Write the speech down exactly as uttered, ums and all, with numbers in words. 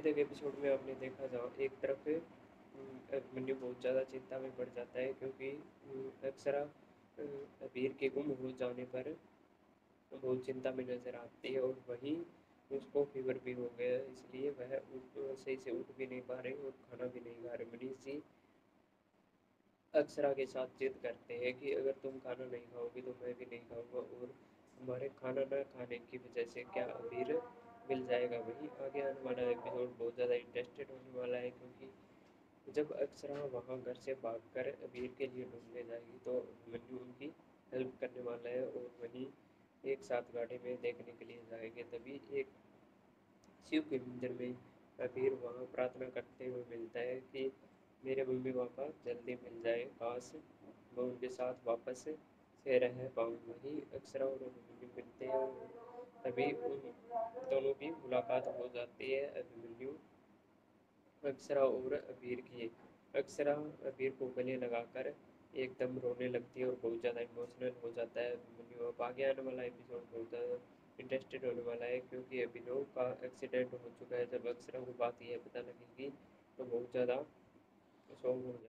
तक एपिसोड में आपने देखा जाओ एक तरफ उम, अभिमन्यु बहुत ज़्यादा चिंता में पड़ जाता है क्योंकि उम, अक्षरा अ, वीर के गुम हो जाने पर बहुत चिंता में नज़र आती है और वहीं उसको फीवर भी हो गया है, इसलिए वह उठ सही से उठ भी नहीं पा रही और खाना भी नहीं खा रही। मनीष जी अक्षरा के साथ जिद करते हैं कि अगर तुम खाना नहीं खाओगी तो मैं भी नहीं खाऊंगा और हमारे खाना न खाने की वजह से क्या अबीर मिल जाएगा। वहीं आगे आने वाला एपिसोड बहुत ज़्यादा इंटरेस्टेड होने वाला है क्योंकि जब अक्षरा वहाँ घर से भागकर अबीर के लिए ढूंढने जाएगी तो मन्नू उनकी हेल्प करने वाला है और वहीं एक साथ गाड़ी में देखने के लिए जाएंगे। तभी एक शिव के मंदिर में कबीर वहाँ प्रार्थना करते हुए मिलता है कि मेरे मम्मी पापा जल्दी मिल जाए, काश मैं उनके साथ वापस से रह पाऊँ। वहीं अक्षरा और अभिमन्यु मिलते हैं और तभी उन दोनों की मुलाकात हो जाती है अभिमन्यु अक्षरा और अबीर की। अक्षरा अबीर को गले लगाकर एकदम रोने लगती है और बहुत ज़्यादा इमोशनल हो जाता है अभिमन्यु। अब आगे आने वाला एपिसोड बहुत ज़्यादा इंटरेस्टेड होने वाला है क्योंकि अभिनव का एक्सीडेंट हो चुका है। जब अक्षरा को बात यह पता लगेगी तो बहुत ज़्यादा सॉन्ग हो जाए।